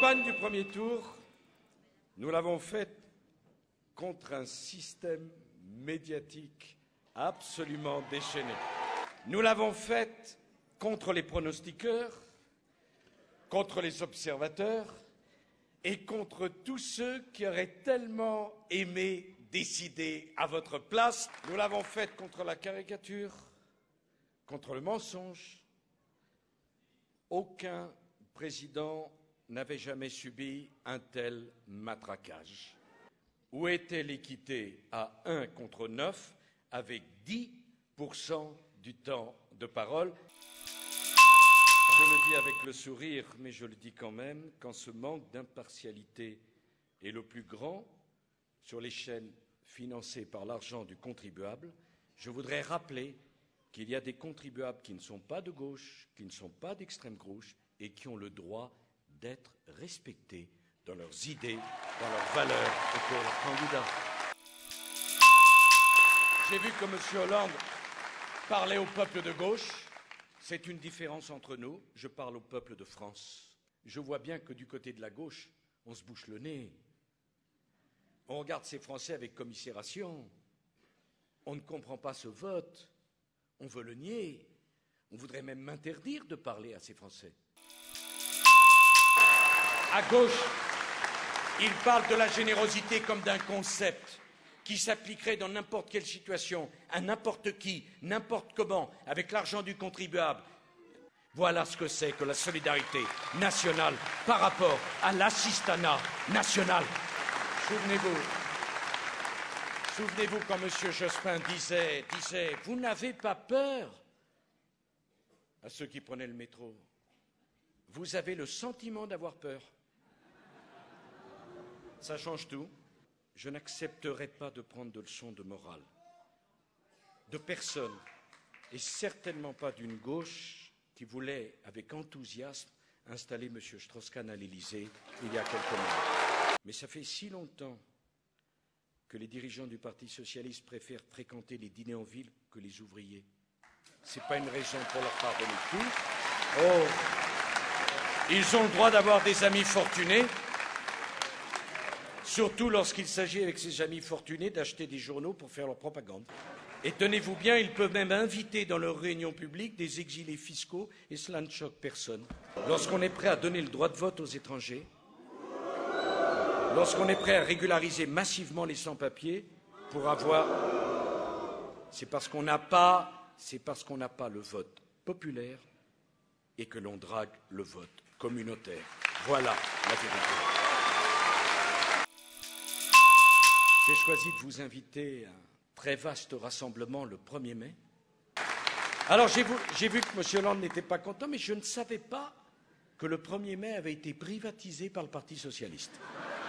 campagne du premier tour, nous l'avons faite contre un système médiatique absolument déchaîné. Nous l'avons faite contre les pronostiqueurs, contre les observateurs et contre tous ceux qui auraient tellement aimé décider à votre place. Nous l'avons faite contre la caricature, contre le mensonge. Aucun président n'avait jamais subi un tel matraquage. Où était l'équité à 1 contre 9 avec 10% du temps de parole? Je le dis avec le sourire, mais je le dis quand même, quand ce manque d'impartialité est le plus grand sur les chaînes financées par l'argent du contribuable, je voudrais rappeler qu'il y a des contribuables qui ne sont pas de gauche, qui ne sont pas d'extrême gauche et qui ont le droit d'être respectés dans leurs idées, dans leurs valeurs et pour leurs candidats. J'ai vu que M. Hollande parlait au peuple de gauche. C'est une différence entre nous. Je parle au peuple de France. Je vois bien que du côté de la gauche, on se bouche le nez. On regarde ces Français avec commisération. On ne comprend pas ce vote. On veut le nier. On voudrait même m'interdire de parler à ces Français. À gauche, ils parlent de la générosité comme d'un concept qui s'appliquerait dans n'importe quelle situation, à n'importe qui, n'importe comment, avec l'argent du contribuable. Voilà ce que c'est que la solidarité nationale par rapport à l'assistanat national. Souvenez-vous quand M. Jospin disait « Vous n'avez pas peur » à ceux qui prenaient le métro. Vous avez le sentiment d'avoir peur. Ça change tout. Je n'accepterai pas de prendre de leçons de morale de personne, et certainement pas d'une gauche qui voulait, avec enthousiasme, installer M. Strauss-Kahn à l'Élysée il y a quelques mois. Mais ça fait si longtemps que les dirigeants du Parti socialiste préfèrent fréquenter les dîners en ville que les ouvriers. Ce n'est pas une raison pour leur pardonner tout. Oh, ils ont le droit d'avoir des amis fortunés. Surtout lorsqu'il s'agit avec ces amis fortunés d'acheter des journaux pour faire leur propagande. Et tenez-vous bien, ils peuvent même inviter dans leurs réunions publiques des exilés fiscaux et cela ne choque personne. Lorsqu'on est prêt à donner le droit de vote aux étrangers, lorsqu'on est prêt à régulariser massivement les sans-papiers pour avoir... C'est parce qu'on n'a pas le vote populaire et que l'on drague le vote communautaire. Voilà la vérité. J'ai choisi de vous inviter à un très vaste rassemblement le 1er mai. Alors j'ai vu que M. Hollande n'était pas content, mais je ne savais pas que le 1er mai avait été privatisé par le Parti socialiste.